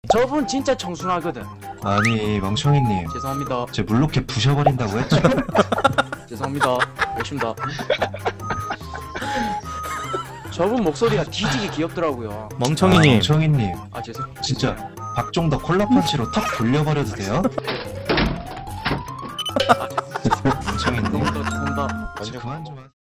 저분 진짜 청순하거든. 아니 멍청이님, 죄송합니다. 제 물로켓 부셔버린다고 했죠? 죄송합니다. 열심다. 저분 목소리가 뒤지게 귀엽더라고요. 멍청이님. 멍청이님, 아 죄송. 진짜 박종덕 콜라펀치로 턱 돌려버려도 돼요? 멍청이님, 죄송합니다. 진짜 그만 좀 하세요.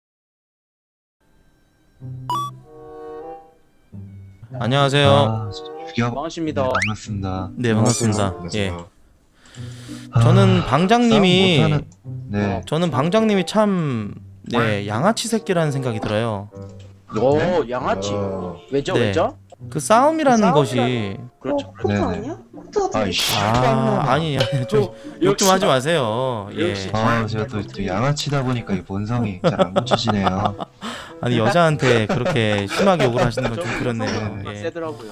안녕하세요. 아, 죽여. 반갑습니다. 네, 반갑습니다. 네, 반갑습니다. 예. 아, 저는 싸움 방장님이 못하는- 네. 저는 방장님이 참 양아치 새끼라는 생각이 들어요. 오 양아치. 왜죠 네. 왜죠? 그 싸움이라는 것이 그렇죠. 폭도 네네. 아니야? 폭도 되게 아이씨. 아니 욕 좀 하지 마세요. 예. 역시. 아, 제가 또 양아치다 보니까 이 본성이 잘 안 고쳐지네요. 아니 여자한테 그렇게 심하게 욕을 하시는 건 좀 그렇네요. 좀 예. 세더라고요.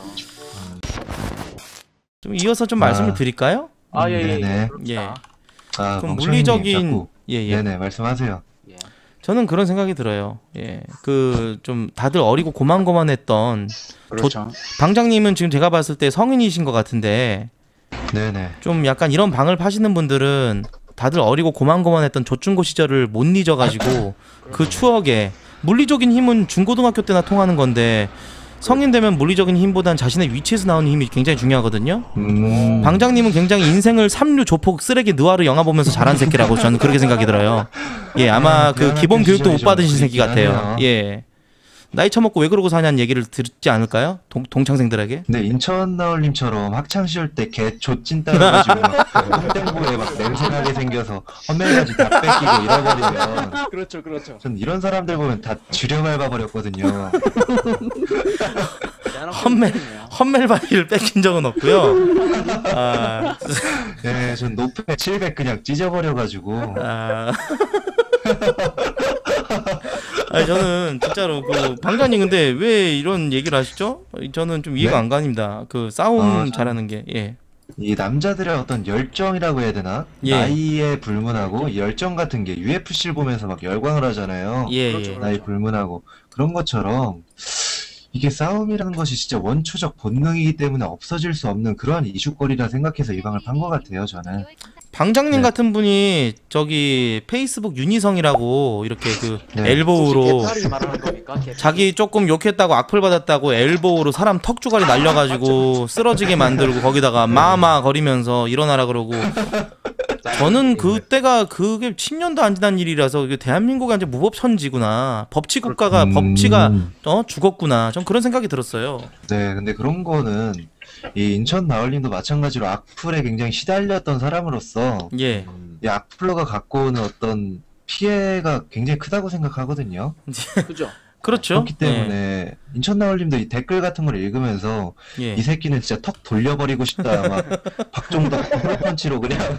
좀 이어서 좀 말씀을 드릴까요? 아 예예. 네네. 예. 아, 좀 멍청이님, 물리적인 자꾸. 예예. 네네, 말씀하세요. 예. 저는 그런 생각이 들어요. 예. 그 좀 다들 어리고 고만고만했던 그렇죠. 방장님은 지금 제가 봤을 때 성인이신 것 같은데 네네. 좀 약간 이런 방을 파시는 분들은 다들 어리고 고만고만했던 조중고 시절을 못 잊어가지고 그 추억에 물리적인 힘은 중고등학교 때나 통하는 건데 성인 되면 물리적인 힘보단 자신의 위치에서 나오는 힘이 굉장히 중요하거든요. 방장님은 굉장히 인생을 삼류 조폭 쓰레기 느와르 영화 보면서 자란 새끼라고 저는 그렇게 생각이 들어요. 예, 아마 그 미안한 기본 교육도 못 시절이 받으신 좀 새끼 같아요. 미안해요. 예. 나이 처먹고 왜 그러고 사냐는 얘기를 듣지 않을까요? 동창생들에게? 근데 인천 나올님처럼 학창 시절 때 개 좆찐 따라가지고 똥땡부에 막 냄새나게 생겨서 헛멜까지 다 뺏기고 잃어버리면 그렇죠 그렇죠. 전 이런 사람들 보면 다 쥐려밟아 버렸거든요. 헛멜바이를 뺏긴 적은 없고요. 아, 네, 전 노페 700 그냥 찢어버려가지고. 아니 저는 진짜로 그 방장님 근데 왜 이런 얘기를 하시죠? 저는 좀 이해가 네? 안 갑니다. 그 싸움 아, 잘하는 게 예. 이 남자들의 어떤 열정이라고 해야 되나? 예. 나이에 불문하고 열정 같은 게 UFC를 보면서 막 열광을 하잖아요. 예, 그렇죠, 예. 나이 불문하고 그런 것처럼 이게 싸움이라는 것이 진짜 원초적 본능이기 때문에 없어질 수 없는 그러한 이슈거리라 생각해서 이 방을 판 것 같아요, 저는. 방장님 네. 같은 분이 저기 페이스북 윤희성이라고 이렇게 그 네. 엘보우로 개파리 말하는 겁니까? 개파리? 자기 조금 욕했다고 악플 받았다고 엘보우로 사람 턱주가리 날려가지고 쓰러지게 만들고 거기다가 마마 거리면서 일어나라 그러고 저는 그때가 그게 10년도 안 지난 일이라서 이게 대한민국이 완전 무법천지구나 법치국가가 법치가 죽었구나 전 그런 생각이 들었어요. 네, 근데 그런 거는 이 인천 나얼님도 마찬가지로 악플에 굉장히 시달렸던 사람으로서 예. 이 악플러가 갖고 오는 어떤 피해가 굉장히 크다고 생각하거든요. 그죠. 그렇죠. 그렇기 때문에 인천 나얼님도 이 댓글 같은 걸 읽으면서 예. 이 새끼는 진짜 턱 돌려버리고 싶다. 막 박종덕 콜펀치로 그냥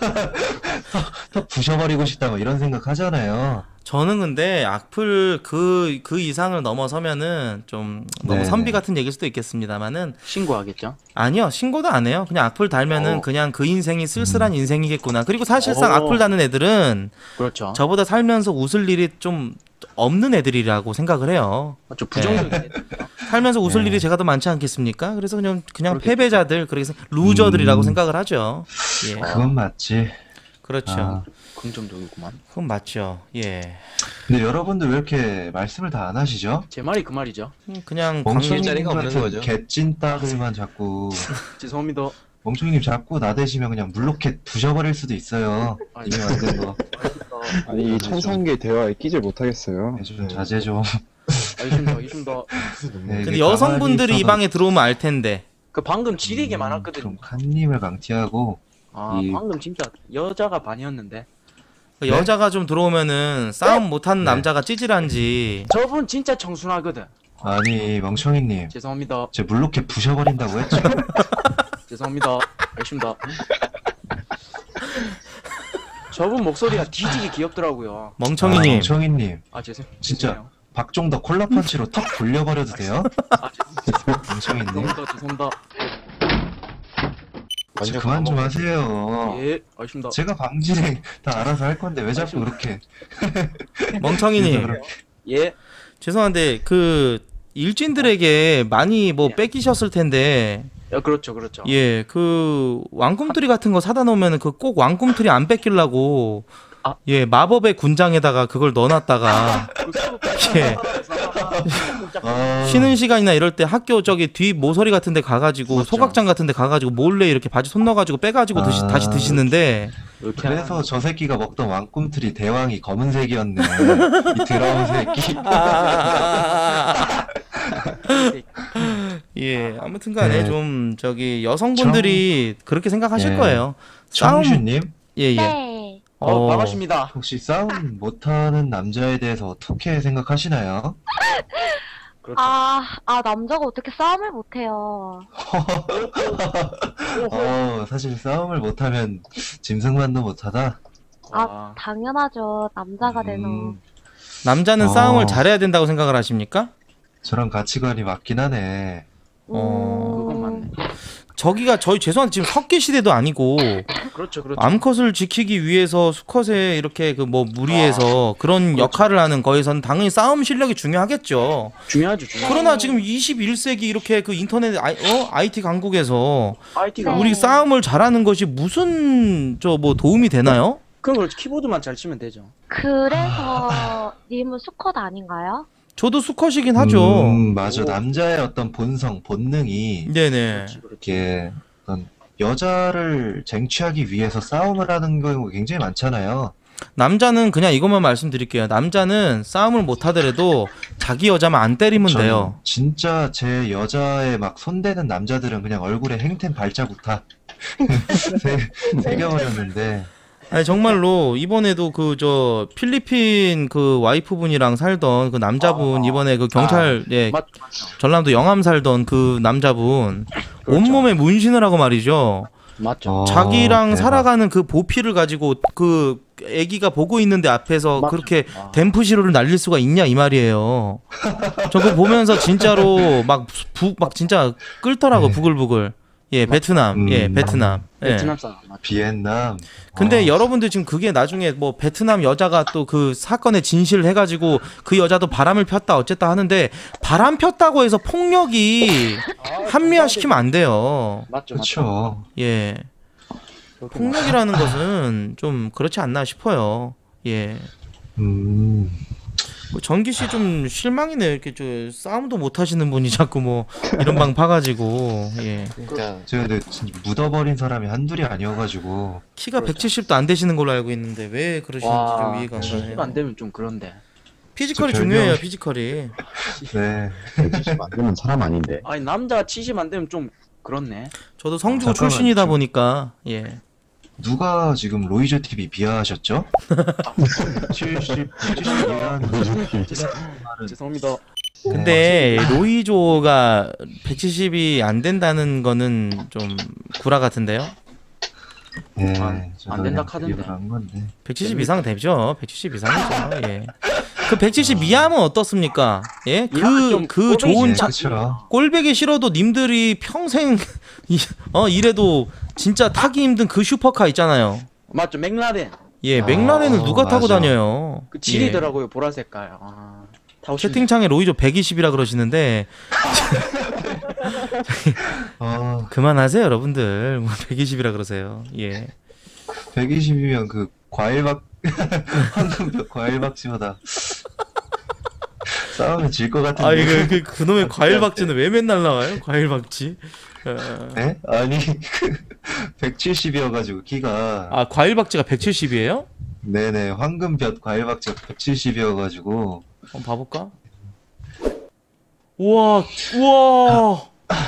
턱 부셔버리고 싶다. 막 이런 생각 하잖아요. 저는 근데 악플 그 이상을 넘어서면은 좀 너무 네네. 선비 같은 얘기일 수도 있겠습니다만은 신고하겠죠. 아니요 신고도 안 해요. 그냥 악플 달면은 그냥 그 인생이 쓸쓸한 인생이겠구나. 그리고 사실상 악플 다는 애들은 그렇죠. 저보다 살면서 웃을 일이 좀 없는 애들이라고 생각을 해요. 좀 부정적인. 살면서 웃을 네. 일이 제가 더 많지 않겠습니까? 그래서 그냥 그렇겠죠. 패배자들 그래서 루저들이라고 생각을 하죠. 예. 그건 맞지. 그렇죠. 아, 긍정적이구만. 그건 맞죠. 예. 근데 여러분들 왜 이렇게 말씀을 다 안 하시죠? 제 말이 그 말이죠. 그냥 멍청이님 자리가 없는 같은 거죠. 개찐따들만 자꾸 죄송합니다. 멍청이님 자꾸 나대시면 그냥 물로켓 부셔버릴 수도 있어요. 아, 이미 만든 거. 아니 이 천상계 대화에 끼질 못하겠어요. 네, 좀 자제 좀. 알겠습니다. 네, 근데 이게 여성분들이 가만히 이 방에 들어오면 알 텐데. 그 방금 지리게 많았거든요. 좀 칸님을 강티하고 아 이- 방금 진짜 여자가 반이었는데. 그 네? 여자가 좀 들어오면은 싸움 못하는 네. 남자가 찌질한지. 저분 진짜 청순하거든. 아니 멍청이님, 죄송합니다. 제 물로켓 부셔버린다고 했죠? 죄송합니다. 알겠습니다. 저분 목소리가 뒤지게 귀엽더라고요. 멍청이님. 멍청이님, 아 죄송. 진짜. 죄송해요. 박종덕 콜라펀치로 턱 돌려버려도 돼요? 아 멍청이님, 죄송합니다. 진짜 그만 좀 하세요. 예, 알겠습니다. 제가 방진행 다 알아서 할 건데 왜 자꾸 그렇게? 멍청이님. 예. 죄송한데 그 일진들에게 많이 뭐 예. 뺏기셨을 텐데 야, 그렇죠, 그렇죠. 예, 그 왕꿈틀이 같은 거 사다 놓으면 그 꼭 왕꿈틀이 안 뺏기려고 아. 예, 마법의 군장에다가 그걸 넣어놨다가 예, 쉬는 시간이나 이럴 때 학교 저기 뒤 모서리 같은 데 가가지고 맞죠. 소각장 같은 데 가가지고 몰래 이렇게 바지 손 넣어가지고 빼가지고 다시 드시는데 이렇게 그래서 저 새끼가 먹던 왕꿈틀이 대왕이 검은색이었네. 이 더러운 새끼. 예, 아무튼간에 네. 좀 저기 여성분들이 그렇게 생각하실 예. 거예요. 싸움 청주님, 예, 예. 네. 반갑습니다. 혹시 싸움 못하는 남자에 대해서 어떻게 생각하시나요? 그렇죠. 남자가 어떻게 싸움을 못해요. 사실 싸움을 못하면 짐승만도 못하다. 아, 당연하죠. 남자가 되는. 남자는 어. 싸움을 잘해야 된다고 생각을 하십니까? 저런 가치관이 맞긴 하네. 그건 맞네. 저기가 저희 죄송한데 지금 석기 시대도 아니고 그렇죠, 그렇죠. 암컷을 지키기 위해서 수컷에 이렇게 그 뭐 무리해서 그런 그렇죠. 역할을 하는 거에선 당연히 싸움 실력이 중요하겠죠. 중요하죠, 중요하죠. 그러나 지금 21세기 이렇게 그 인터넷 IT 강국에서 IT가 네. 우리 싸움을 잘하는 것이 무슨 저 뭐 도움이 되나요? 그럼 그렇지. 키보드만 잘 치면 되죠. 그래서 님은 수컷 아닌가요? 저도 수컷이긴 하죠. 맞아. 오. 남자의 어떤 본성, 본능이 네네. 그렇지, 그렇지. 이렇게 어떤 여자를 쟁취하기 위해서 싸움을 하는 경우가 굉장히 많잖아요. 남자는 그냥 이것만 말씀드릴게요. 남자는 싸움을 못 하더라도 자기 여자만 안 때리면 저는 돼요. 진짜 제 여자에 막 손대는 남자들은 그냥 얼굴에 행템 발자국 다 새겨버렸는데 아니 정말로 이번에도 그 저 필리핀 그 와이프분이랑 살던 그 남자분 이번에 그 경찰 예 맞죠. 전라도 영암 살던 그 남자분 그렇죠. 온몸에 문신을 하고 말이죠. 맞죠. 자기랑 대박. 살아가는 그 보피를 가지고 그 애기가 보고 있는데 앞에서 맞죠. 그렇게 아. 댐프 시로를 날릴 수가 있냐 이 말이에요. 저 그거 보면서 진짜로 막 진짜 끓더라고 네. 부글부글. 예 베트남 예 베트남. 예. 베트남 사람 맞죠. 비엔남. 근데 여러분들 지금 그게 나중에 뭐 베트남 여자가 또 그 사건의 진실을 해가지고 그 여자도 바람을 폈다 어쨌다 하는데 바람 폈다고 해서 폭력이 합리화시키면 안 돼요. 맞죠, 맞죠. 그렇죠. 예. 그렇게 폭력이라는 것은 좀 그렇지 않나 싶어요. 예. 뭐 전기 씨 좀 실망이네요. 이렇게 저 싸움도 못 하시는 분이 자꾸 뭐 이런 방 파가지고 예. 그러니까 제가 근데 진짜 묻어버린 사람이 한둘이 아니어가지고 키가 그렇죠. 170도 안 되시는 걸로 알고 있는데 왜 그러시는지 좀 이해가 안 70안 가네요. 되면 좀 그런데. 피지컬이 저 중요해요. 별명- 피지컬이. 네. 170 만드는 사람 아닌데. 아니 남자 70안 되면 좀 그렇네. 저도 성주고 잠깐만요. 출신이다 보니까 예. 누가 지금 로이저 TV 비하하셨죠? 70 이하는 죄송합니다. 근데 로이조가 170이 안 된다는 거는 좀 구라 같은데요. 네, 안 저도 된다 그냥 카던데. 비교를 한 건데. 170 이상 되죠. 170 이상이죠. 예. 그 170 이하면 어떻습니까? 예? 그 좋은 네, 차, 그쵸. 꼴배기 싫어도 님들이 평생 이래도 진짜 타기 힘든 그 슈퍼카 있잖아요. 맞죠. 맥라렌. 예, 맥라렌을 누가 타고 맞아. 다녀요? 그 질이더라고요. 보라 색깔. 아, 타고 싶네. 채팅창에 로이조 120이라 그러시는데 그만하세요, 여러분들. 뭐 120이라 그러세요. 예. 120이면 그 과일박 황금벽 과일박쥐보다 싸우면 질 것 같은데. 아, 이거 그놈의 과일 박쥐는 왜 맨날 나와요? 과일 박쥐. 네? 아니 170이어가지고 키가 아, 과일 박쥐가 170이에요? 네네 황금볕 과일박쥐가 170이어가지고 한번 봐볼까? 우와, 우와.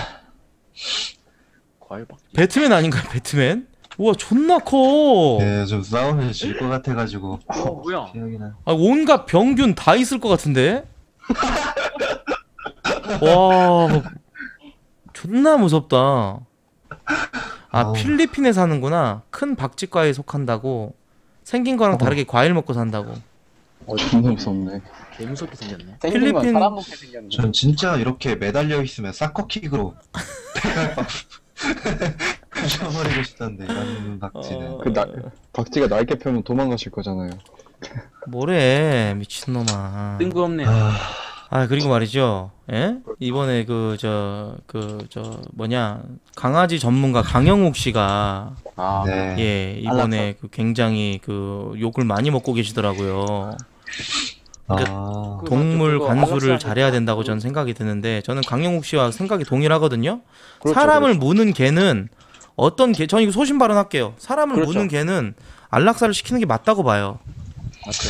과일박. 배트맨 아닌가요, 배트맨? 우와, 존나 커. 네, 좀 싸우면 질 것 같아가지고 뭐야? 기억이나. 아, 온갖 병균 다 있을 것 같은데? 와, 존나 무섭다. 아, 아우. 필리핀에 사는구나. 큰 박쥐과에 속한다고. 생긴 거랑 다르게 과일 먹고 산다고. 존나 무섭네. 개 무섭게 생겼네. 필리핀 전 진짜 이렇게 매달려 있으면 사커킥으로 부셔버리고 싶던데 이런 박쥐는. 박쥐가 날개 펴면 도망가실 거잖아요. 뭐래, 미친놈아. 뜬금없네. 아, 아, 그리고 말이죠. 예? 이번에 뭐냐, 강아지 전문가 강영욱 씨가 아, 네. 예, 이번에 그 굉장히 그 욕을 많이 먹고 계시더라고요. 아, 그 동물 그거 관수를 안락사 잘해야 된다고 하니까. 저는 생각이 드는데, 저는 강영욱 씨와 생각이 동일하거든요. 그렇죠, 사람을 그렇죠. 무는 개는 어떤 개, 저는 이거 소신 발언할게요. 사람을 그렇죠. 무는 개는 안락사를 시키는 게 맞다고 봐요. 맞죠.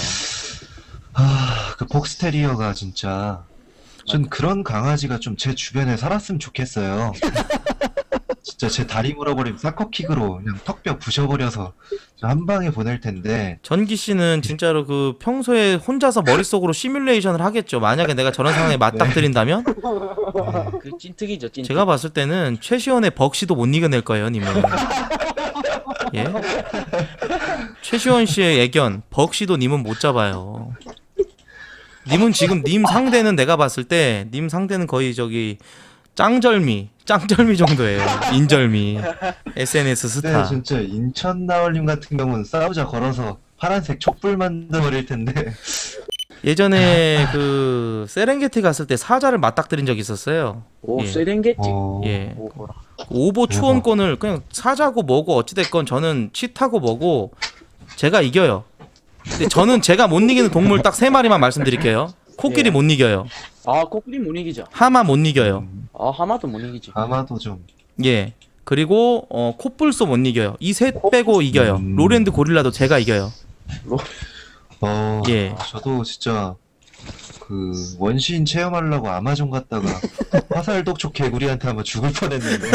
그 폭스테리어가 진짜 전 그런 강아지가 좀 제 주변에 살았으면 좋겠어요. 진짜 제 다리 물어버리면 사커킥으로 그냥 턱뼈 부셔버려서 한 방에 보낼 텐데. 전기 씨는 진짜로 그 평소에 혼자서 머릿속으로 시뮬레이션을 하겠죠. 만약에 내가 저런 상황에 맞닥뜨린다면 그 찐특이죠, 찐특. 제가 봤을 때는 최시원의 벅시도 못 이겨낼 거예요, 님은. 예? 최시원 씨의 애견 벅시도 님은 못 잡아요. 님은 지금 님 상대는 내가 봤을 때 님 상대는 거의 저기 짱절미 정도예요. 인절미 SNS 근데 스타. 진짜 인천 나얼님 같은 경우는 싸우자 걸어서 파란색 촛불 만들어버릴 텐데. 예전에 그 세렝게티 갔을 때 사자를 맞닥뜨린 적이 있었어요. 오, 예. 세렝게티. 예. 오, 뭐라. 오보 추원권을 그냥 사자고 뭐고 어찌됐건 저는 치타고 뭐고 제가 이겨요. 근데 저는 제가 못 이기는 동물 딱 3마리만 말씀드릴게요. 코끼리 예. 못 이겨요. 아, 코끼리 못 이기죠. 하마 못 이겨요. 아, 하마도 못 이기지. 아마도 좀. 예. 그리고 코뿔소 못 이겨요. 이 셋 빼고 이겨요. 로랜드 고릴라도 제가 이겨요. 예. 저도 진짜 그 원시인 체험하려고 아마존 갔다가 화살 독촉 개구리한테 한번 죽을 뻔했는데.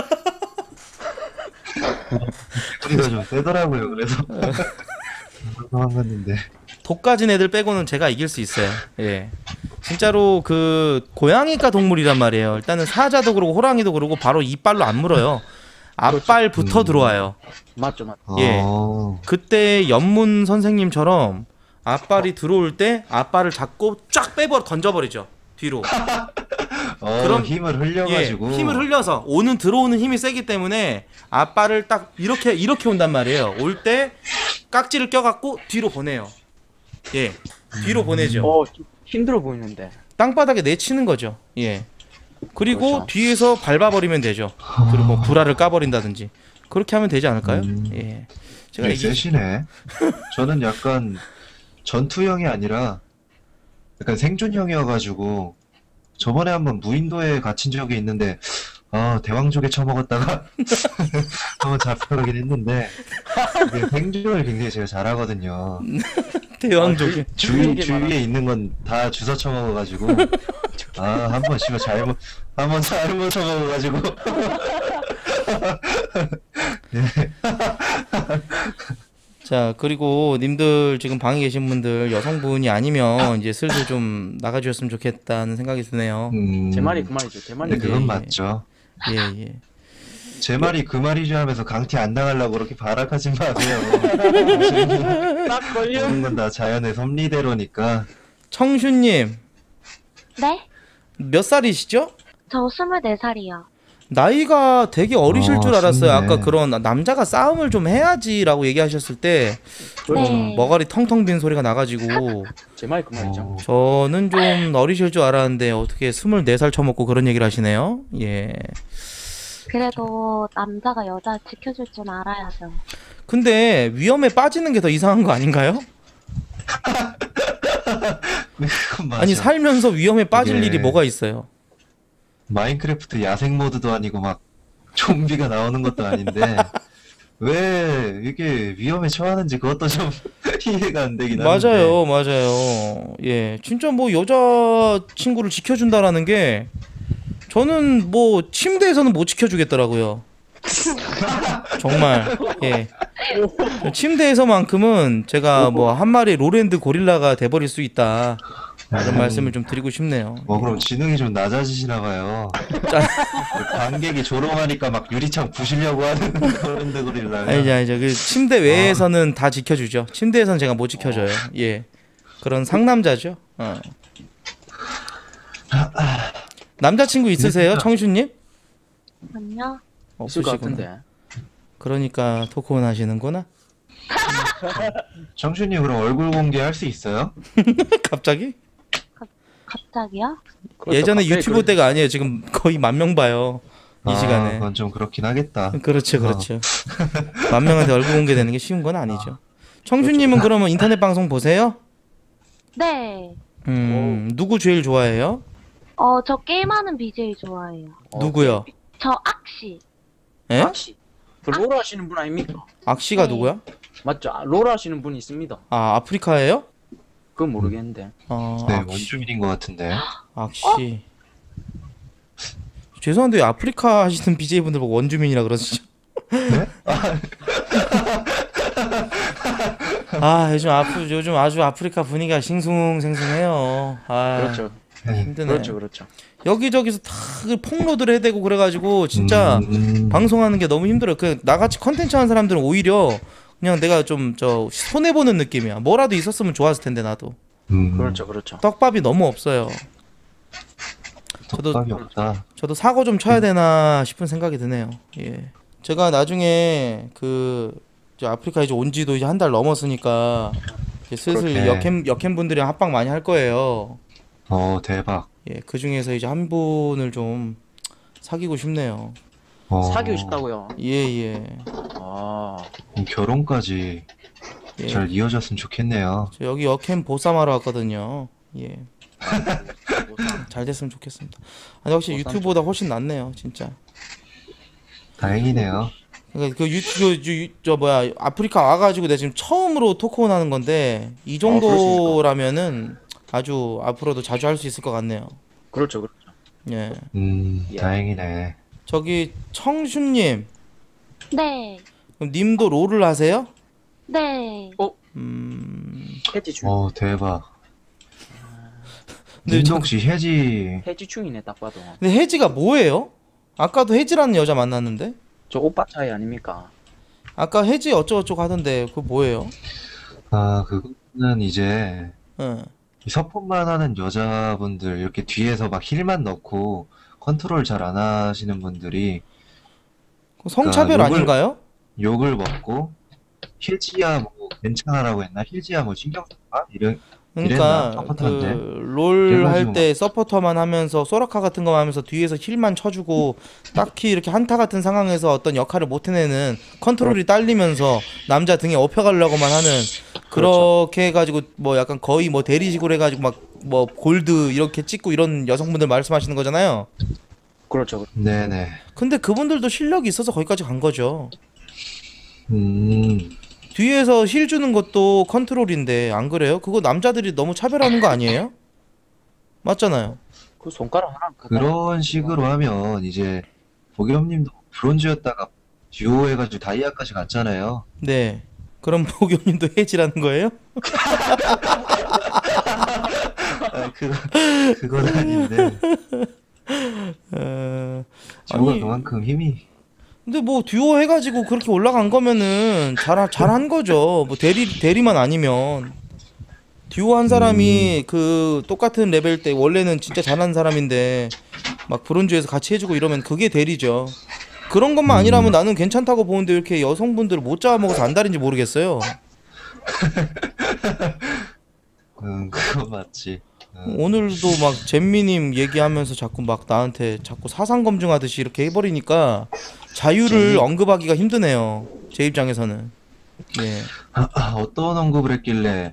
개구리가 좀 세더라고요. 그래서 도망갔는데. 독 가진 애들 빼고는 제가 이길 수 있어요. 예. 진짜로 그 고양이과 동물이란 말이에요. 일단은 사자도 그러고 호랑이도 그러고 바로 이빨로 안 물어요. 앞발부터 들어와요. 맞죠, 맞죠. 예. 어, 그때 연문 선생님처럼 앞발이 들어올 때 앞발을 잡고 쫙 빼버려 던져버리죠. 뒤로. 그럼- 힘을 예. 흘려가지고. 힘을 흘려서 들어오는 힘이 세기 때문에 앞발을 딱 이렇게 온단 말이에요. 올 때 깍지를 껴갖고 뒤로 보내요. 예. 뒤로 보내죠. 좀 힘들어 보이는데. 땅바닥에 내치는 거죠. 예. 그리고 그렇죠. 뒤에서 밟아버리면 되죠. 그리고 뭐 불알을 까버린다든지 그렇게 하면 되지 않을까요? 예. 제가 네, 이게 세시네. 저는 약간 전투형이 아니라 약간 생존형이어가지고 저번에 한번 무인도에 갇힌 적이 있는데 대왕조개 처먹었다가 한번 잡혀가긴 했는데 이게 생존을 굉장히 제가 잘하거든요. 대왕족이 주위에 있는 건 다 주워 처먹어가지고 한번 씨발 잘못 처먹어가지고 자, 그리고 님들 지금 방에 계신 분들 여성분이 아니면 이제 슬슬 좀 나가주셨으면 좋겠다는 생각이 드네요. 제 말이 그 말이죠. 제 말이 네, 그 그건 예. 맞죠. 예, 예. 제 말이 그 말이죠 하면서 강티 안 당하려고 그렇게 발악하지 마세요. 딱 걸려. 모든 건 다 자연의 섭리대로니까. 청슈님 네? 몇 살이시죠? 저 24살이요. 나이가 되게 어리실 줄 알았어요. 쉽네. 아까 그런 남자가 싸움을 좀 해야지라고 얘기하셨을 때 네. 머가리 텅텅 빈 소리가 나가지고 제 말이 그 말이죠. 저는 좀 어리실 줄 알았는데 어떻게 24살 처먹고 그런 얘기를 하시네요. 예. 그래도 남자가 여자 지켜줄 줄 알아야죠. 근데 위험에 빠지는 게 더 이상한 거 아닌가요? 그건 맞아. 아니 살면서 위험에 빠질 이게- 일이 뭐가 있어요? 마인크래프트 야생 모드도 아니고 막 좀비가 나오는 것도 아닌데 왜 이게 위험에 처하는지 그것도 좀 이해가 안 되긴 하는데. 맞아요, 맞아요. 예, 진짜 뭐 여자 친구를 지켜준다라는 게 저는 뭐 침대에서는 못 지켜주겠더라고요. 정말 예. 침대에서만큼은 제가 뭐 한 마리 로랜드 고릴라가 돼버릴 수 있다. 이런 말씀을 좀 드리고 싶네요. 그럼 지능이 좀 낮아지시나 봐요. 관객이 조롱하니까 막 유리창 부시려고 하는 그런 데 그리려면. 아니죠. 그 침대 외에서는 다 지켜주죠. 침대에서는 제가 못 지켜줘요. 예, 그런 상남자죠. 남자친구 있으세요, 청슈님? 아니요. 있을 것 없으시구나. 같은데. 그러니까 토크온 하시는구나. 정준님 그럼 얼굴 공개할 수 있어요? 갑자기? 갑자기요? 그렇죠. 예전에 갑자기 유튜브 때가 아니에요. 지금 거의 10,000명 봐요. 이 시간에. 그건 좀 그렇긴 하겠다. 그렇죠, 그렇죠. 10,000명한테 얼굴 공개되는 게 쉬운 건 아니죠. 청춘님은 그러면 인터넷 방송 보세요? 네. 누구 제일 좋아해요? 저 게임하는 BJ 좋아해요. 누구요? 저 악시. 예? 악시. 그 롤 하시는 분 아닙니까? 악시가 네. 누구야? 맞죠? 롤 하시는 분이 있습니다. 아, 아프리카예요? 그건 모르겠는데. 네, 악시. 원주민인 것 같은데. 악시. 죄송한데 왜 아프리카 하시는 BJ분들 보고 원주민이라 그러시죠? 아, 요즘 아주 아프리카 분위기가 싱숭생숭해요. 아, 그렇죠. 힘드네. 그렇죠. 그렇죠. 여기저기서 다 그 폭로드를 해대고 그래가지고 진짜 방송하는 게 너무 힘들어요. 그 나같이 컨텐츠 하는 사람들은 오히려 그냥 내가 좀 손해 보는 느낌이야. 뭐라도 있었으면 좋았을 텐데 나도. 그렇죠. 그렇죠. 떡밥이 너무 없어요. 떡밥이 없다. 저도 사고 좀 쳐야 되나 싶은 생각이 드네요. 예. 제가 나중에 이제 아프리카 이제 온 지도 이제 한 달 넘었으니까 이제 슬슬 그렇게. 역캠 분들이랑 합방 많이 할 거예요. 대박. 예, 그 중에서 이제 한 분을 좀 사귀고 싶네요. 사귀고 싶다고요? 예. 아, 결혼까지 예. 잘 이어졌으면 좋겠네요. 저 여기 역캠 보쌈하러 왔거든요. 예. 잘 됐으면 좋겠습니다. 아니, 역시 유튜브보다 훨씬 낫네요, 진짜. 다행이네요. 그러니까 그 아프리카 와가지고 내가 지금 처음으로 토크온 하는 건데 이 정도라면은 아주 앞으로도 자주 할 수 있을 것 같네요. 그렇죠. 그렇죠. 예. 다행이네. 저기 청춘님, 네. 그럼 님도 롤을 하세요? 네. 해지 중. 대박. 근데 님도 혹시 해지 해지 중이네 딱 봐도. 근데 혜지가 뭐예요? 아까도 혜지라는 여자 만났는데? 저 오빠 차이 아닙니까? 아까 혜지 어쩌고저쩌고 하던데 그거 뭐예요? 그거는 이제 예. 이 서폿만 하는 여자분들 이렇게 뒤에서 막 힐만 넣고 컨트롤 잘 안 하시는 분들이 그거 성차별 그러니까 아닌가요? 욕을 먹고 힐지야 뭐 괜찮아라고 했나? 힐지야 뭐 신경 써봐? 그러니까 서포터인데. 롤 할 그래가지고 때 서포터만 하면서 소라카 같은 거 하면서 뒤에서 힐만 쳐주고 딱히 이렇게 한타 같은 상황에서 어떤 역할을 못 해내는 컨트롤이 딸리면서 남자 등에 업혀가려고만 하는 그렇게 해가지고 뭐 약간 거의 뭐 대리식으로 해가지고 막 뭐 골드 이렇게 찍고 이런 여성분들 말씀하시는 거잖아요. 그렇죠. 네네. 근데 그분들도 실력이 있어서 거기까지 간 거죠. 음, 뒤에서 힐 주는 것도 컨트롤인데 안 그래요? 그거 남자들이 너무 차별하는 거 아니에요? 맞잖아요. 그 손가락 하나 그런 식으로 하면 이제 보겸님도 브론즈였다가 듀오 해가지고 다이아까지 갔잖아요. 네. 그럼 보경님도 해지라는 거예요? 그건 아닌데. 듀오가 아니, 그만큼 힘이. 근데 뭐 듀오 해가지고 그렇게 올라간 거면은 잘한 거죠. 뭐 대리만 아니면 듀오 한 사람이 그 똑같은 레벨 때 원래는 진짜 잘하는 사람인데 막 브론즈에서 같이 해주고 이러면 그게 대리죠. 그런 것만 아니라면 나는 괜찮다고 보는데 왜 이렇게 여성분들을 못 잡아먹어서 안달인지 모르겠어요. 그건 맞지. 오늘도 막 잼미님 얘기하면서 자꾸 막 나한테 자꾸 사상 검증하듯이 이렇게 해버리니까 자유를 언급하기가 힘드네요. 제 입장에서는. 예. 어떤 언급을 했길래.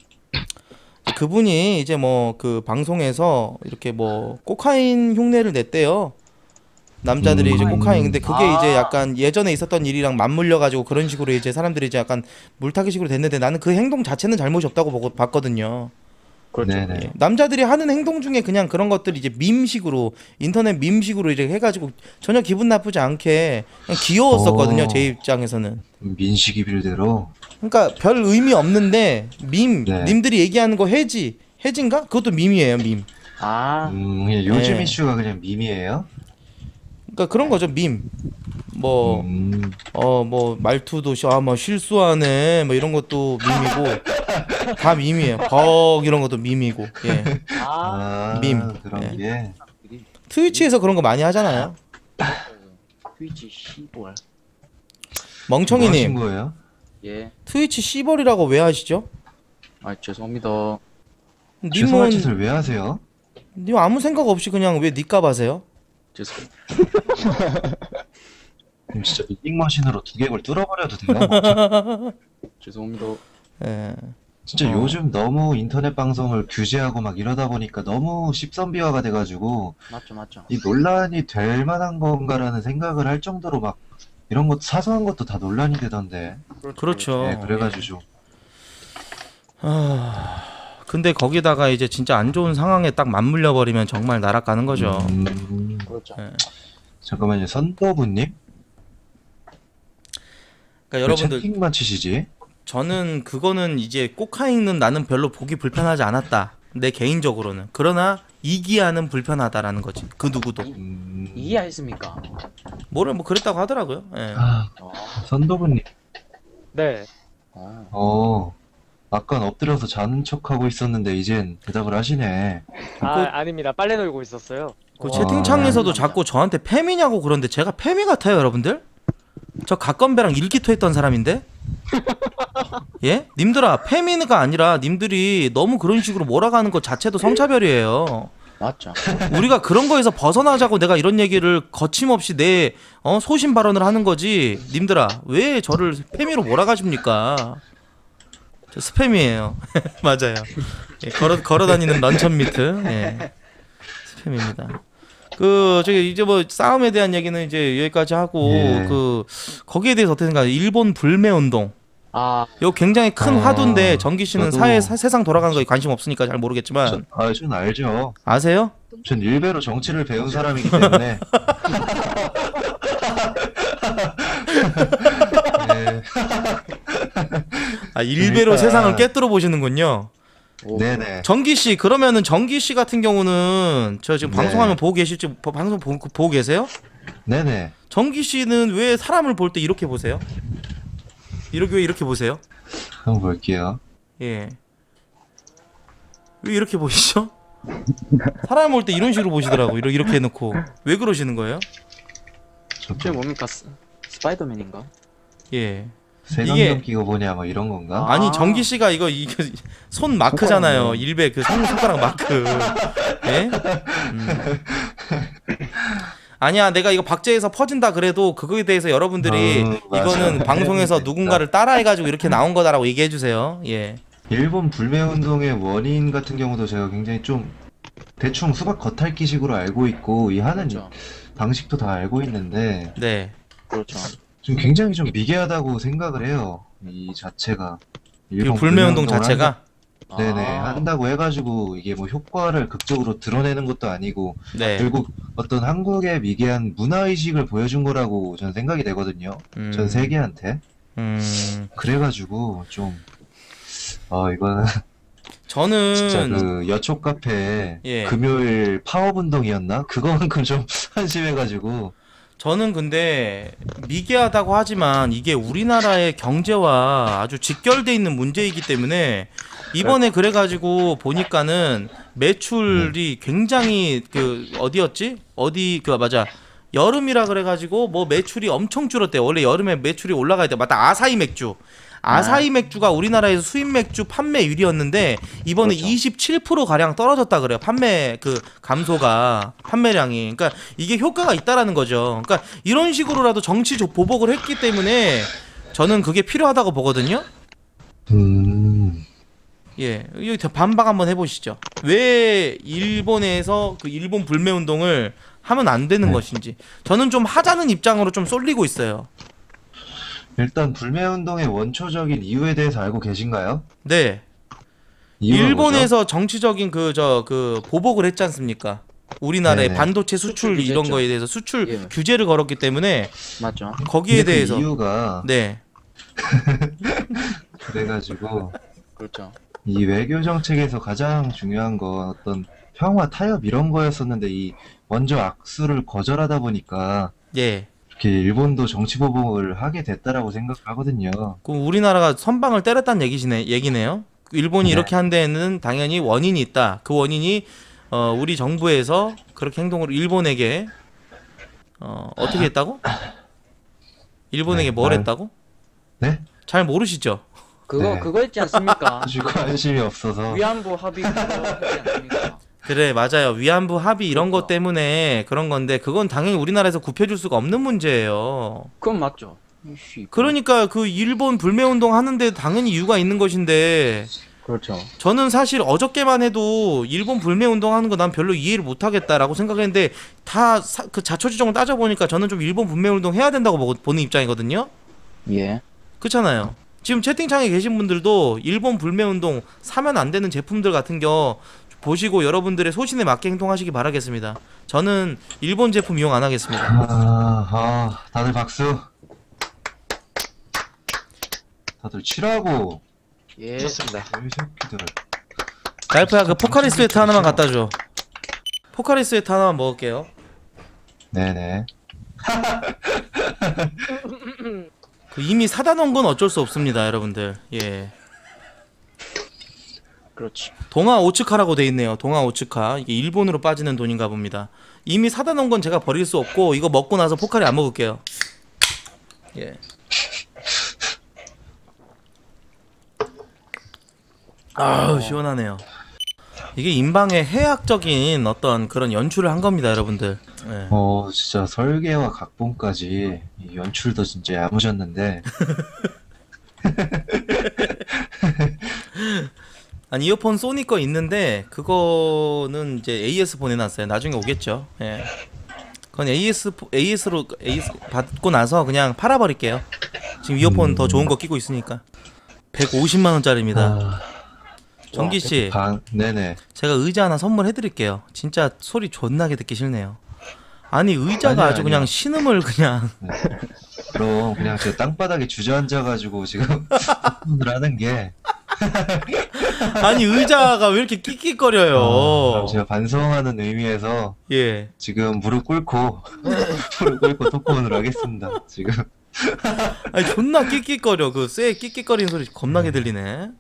그분이 이제 뭐 그 방송에서 이렇게 뭐 코카인 흉내를 냈대요. 남자들이 이제 코카인 근데 그게 이제 약간 예전에 있었던 일이랑 맞물려 가지고 그런 식으로 이제 사람들이 이제 약간 물타기식으로 됐는데 나는 그 행동 자체는 잘못이 없다고 봤거든요. 그렇죠. 네네. 예. 남자들이 하는 행동 중에 그냥 그런 것들이 이제 밈식으로 인터넷 밈식으로 이렇게 해가지고 전혀 기분 나쁘지 않게 그냥 귀여웠었거든요. 제 입장에서는. 민식이 빌대로. 그러니까 별 의미 없는데 네. 님들이 얘기하는 거 해지인가? 그것도 밈이에요, 밈. 아, 그냥 요즘 네. 이슈가 그냥 밈이에요? 그러니까 그런 거죠, 밈. 뭐 뭐 말투도 뭐 실수하네 뭐 이런 것도 밈이고 다 밈이에요. 벅 이런 것도 밈이고. 예. 밈. 그런 예. 게. 트위치에서 그런 거 많이 하잖아요. 트위치 시벌. 뭐 하신 멍청이님, 거예요? 예. 트위치 씨벌이라고 왜 하시죠? 아, 죄송합니다. 죄송한 님은 짓을 왜 하세요? 님 아무 생각 없이 그냥 왜 니값 하세요? 죄송. 그럼 진짜 밍머신으로 두개골 뚫어버려도 돼요. 죄송합니다. 예. 진짜 어. 요즘 너무 인터넷 방송을 규제하고 막 이러다 보니까 너무 십선비화가 돼가지고 맞죠. 이 논란이 될 만한 건가라는 생각을 할 정도로 막 이런 것도 사소한 것도 다 논란이 되던데. 그렇죠. 네, 그래가지고 좀 근데 거기다가 이제 진짜 안 좋은 상황에 딱 맞물려 버리면 정말 나락가는 거죠. 그렇죠. 예. 잠깐만요, 선더부님? 그러니까 왜 여러분들 채팅만 치시지? 저는 그거는 이제 꼬카인은 나는 별로 보기 불편하지 않았다. 내 개인적으로는. 그러나 이기야는 불편하다라는 거지. 그 누구도. 이해했습니까? 뭐를 뭐 그랬다고 하더라고요. 예. 어. 선더부님, 네. 아깐 엎드려서 자는 척하고 있었는데 이젠 대답을 하시네. 아닙니다. 빨래 널고 있었어요. 그 채팅창에서도 감사합니다. 자꾸 저한테 페미냐고 그러는데 제가 페미 같아요, 여러분들? 저 각건배랑 일기토했던 사람인데? 예? 님들아, 페미가 아니라 님들이 너무 그런 식으로 몰아가는 것 자체도 성차별이에요. 맞죠. 우리가 그런 거에서 벗어나자고 내가 이런 얘기를 거침없이 내 소신 발언을 하는 거지. 님들아, 왜 저를 페미로 몰아가십니까? 저 스팸이에요. 맞아요. 예, 걸어다니는 런천 미트. 예. 스팸입니다. 저기 이제 뭐 싸움에 대한 얘기는 이제 여기까지 하고 예. 거기에 대해서 어떻게 생각하세요? 일본 불매 운동. 이거 굉장히 큰 화두인데 정기 씨는 저도- 세상 돌아가는 거에 관심 없으니까 잘 모르겠지만 전 알죠. 아세요? 전 일베로 정치를 배운 사람이기 때문에. 네. 일베로 그러니까. 세상을 꿰뚫어 보시는군요. 네네. 정기 씨, 그러면은 정기 씨 같은 경우는 저 지금 네. 방송하면 보고 계실지 방송 보고 계세요? 네네. 정기 씨는 왜 사람을 볼 때 이렇게 보세요? 왜 이렇게 보세요? 한번 볼게요. 예. 왜 이렇게 보시죠? 사람 볼 때 이런 식으로 보시더라고. 이렇게 해놓고 왜 그러시는 거예요? 저 뭡니까? 스파이더맨인가? 예. 세경경 끼고 보냐 뭐 이런 건가? 아니 정기 씨가 이거 손 마크잖아요. 일베 그 손가락 마크. 예? 아니야, 내가 이거 박제해서 퍼진다 그래도 그거에 대해서 여러분들이 맞아. 이거는 방송에서 됐다. 누군가를 따라해가지고 이렇게 나온 거다라고 얘기해 주세요. 예. 일본 불매운동의 원인 같은 경우도 제가 굉장히 좀 대충 수박 겉핥기식으로 알고 있고 이 하는 그렇죠. 방식도 다 알고 있는데 네. 그렇죠. 좀 굉장히 좀 미개하다고 생각을 해요. 이 자체가 이 일본 불매운동 불매운동을 자체가 네네 한다고 해가지고 이게 뭐 효과를 극적으로 드러내는 것도 아니고 네. 결국 어떤 한국의 미개한 문화의식을 보여준 거라고 저는 생각이 되거든요. 전 세계한테. 그래가지고 좀 이거는 저는 진짜 그 여초 카페 예. 금요일 파업운동이었나? 그거만큼 좀 한심해가지고 저는 근데 미개하다고 하지만 이게 우리나라의 경제와 아주 직결돼 있는 문제이기 때문에 이번에 그래가지고 보니까는 매출이 굉장히 맞아, 여름이라 그래가지고 뭐 매출이 엄청 줄었대. 원래 여름에 매출이 올라가야 돼. 맞다, 아사히 맥주가 우리나라에서 수입 맥주 판매 1위였는데 이번에 그렇죠. 27% 가량 떨어졌다 그래요. 판매량이. 그러니까 이게 효과가 있다라는 거죠. 그러니까 이런 식으로라도 정치 보복을 했기 때문에 저는 그게 필요하다고 보거든요. 예, 여기 반박 한번 해보시죠. 왜 일본에서 그 일본 불매 운동을 하면 안 되는 것인지. 저는 좀 하자는 입장으로 좀 쏠리고 있어요. 일단 불매운동의 원초적인 이유에 대해서 알고 계신가요? 네. 이유가 일본에서 정치적인 보복을 했지 않습니까? 우리나라의 네네. 반도체 수출 수출 이런 규제죠. 거에 대해서 수출 예. 규제를 걸었기 때문에 맞죠. 거기에 근데 그 대해서 이유가 네. 그래가지고 그렇죠. 이 외교 정책에서 가장 중요한 건 어떤 평화 타협 이런 거였었는데 이 먼저 악수를 거절하다 보니까 예. 이렇게 일본도 정치 보복을 하게 됐다라고 생각하거든요. 그럼 우리나라가 선방을 때렸다는 얘기네요. 일본이 네. 이렇게 한 데에는 당연히 원인이 있다. 그 원인이 우리 정부에서 그렇게 행동을 일본에게 어떻게 했다고? 일본에게 네, 뭘 했다고? 네? 잘 모르시죠? 그거 네. 그거 있지 않습니까? 아주 관심이 없어서 위안부 합의 그거 하지 않습니까? 그래 맞아요. 위안부 합의 이런 것 때문에 그런 건데 그건 당연히 우리나라에서 굽혀줄 수가 없는 문제예요. 그건 맞죠. 이씨. 그러니까 그 일본 불매운동 하는데 당연히 이유가 있는 것인데 그렇죠. 저는 사실 어저께만 해도 일본 불매운동 하는 거 난 별로 이해를 못하겠다라고 생각했는데 다 그 자초지종을 따져보니까 저는 좀 일본 불매운동 해야 된다고 보는 입장이거든요. 예. 그렇잖아요. 지금 채팅창에 계신 분들도 일본 불매운동 사면 안 되는 제품들 같은 거 보시고 여러분들의 소신에 맞게 행동하시기 바라겠습니다. 저는 일본 제품 이용 안 하겠습니다. 다들 박수. 다들 치라고. 예. 좋습니다. 이 새끼들. 라이프야 그 포카리 스웨트 하나만 갖다 줘. 포카리 스웨트 하나만 먹을게요. 네네. 그 이미 사다 놓은 건 어쩔 수 없습니다, 여러분들. 예. 그렇지. 동아 오츠카라고 돼 있네요. 동아 오츠카. 이게 일본으로 빠지는 돈인가 봅니다. 이미 사다 놓은 건 제가 버릴 수 없고 이거 먹고 나서 포카리 안 먹을게요. 예. 아우 시원하네요. 이게 인방의 해학적인 어떤 그런 연출을 한 겁니다, 여러분들. 예. 진짜 설계와 각본까지 이 연출도 진짜 야무졌는데. 아니 이어폰 소니 거 있는데 그거는 이제 AS 보내놨어요. 나중에 오겠죠. 예. 그건 AS로 받고 나서 그냥 팔아버릴게요. 지금 이어폰 더 좋은 거 끼고 있으니까. 150만 원짜리입니다. 정기 씨, 네네. 제가 의자 하나 선물해드릴게요. 진짜 소리 존나게 듣기 싫네요. 아니 의자가 아주 그냥 신음을 그냥. 그럼 그냥 제 땅바닥에 주저앉아가지고 지금 오늘 하는 게. 아니 의자가 왜 이렇게 끽끽거려요. 제가 반성하는 의미에서 예. 지금 무릎 꿇고 토크온을 하겠습니다. 지금. 아니 존나 끽끽거려. 그 쇠 끽끽거리는 소리 겁나게 들리네.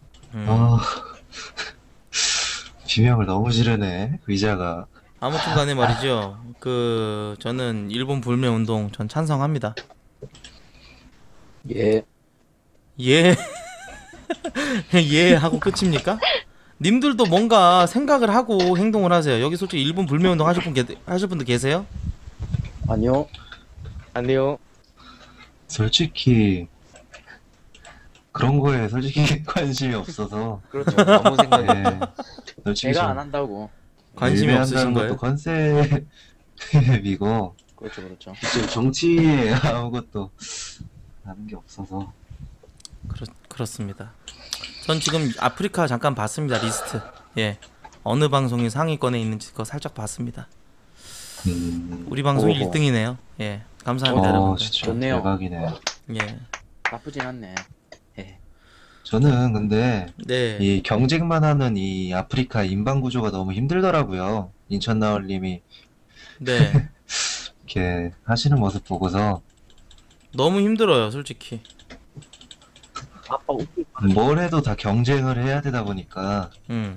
비명을 너무 지르네 의자가. 아무튼 간에 말이죠. 그 저는 일본 불매 운동 전 찬성합니다. 예. 예. 예 하고 끝입니까? 님들도 뭔가 생각을 하고 행동을 하세요. 여기 솔직히 일본 불매 운동 하실 분들 계세요? 아니요. 아니요. 솔직히 그런 거에 솔직히 관심이 없어서. 그렇죠. 아무 생각이. 네. 솔직히 제가 좀 안 한다고. 관심이 없으신 거예요? 것도 컨셉이고 그렇죠, 그렇죠. 지금 정치에 아무것도 하는 게 없어서. 그렇습니다. 전 지금 아프리카 잠깐 봤습니다. 리스트. 예. 어느 방송이 상위권에 있는지 그거 살짝 봤습니다. 우리 방송이 오호. 1등이네요. 예. 감사합니다, 여러분들. 진짜 좋네요. 대박이네. 예. 나쁘진 않네. 예. 저는 근데 네. 이 경쟁만 하는 이 아프리카 인방 구조가 너무 힘들더라고요. 인천나올님이 네. 이렇게 하시는 모습 보고서 너무 힘들어요, 솔직히. 아빠 웃기. 뭘 해도 다 경쟁을 해야 되다 보니까.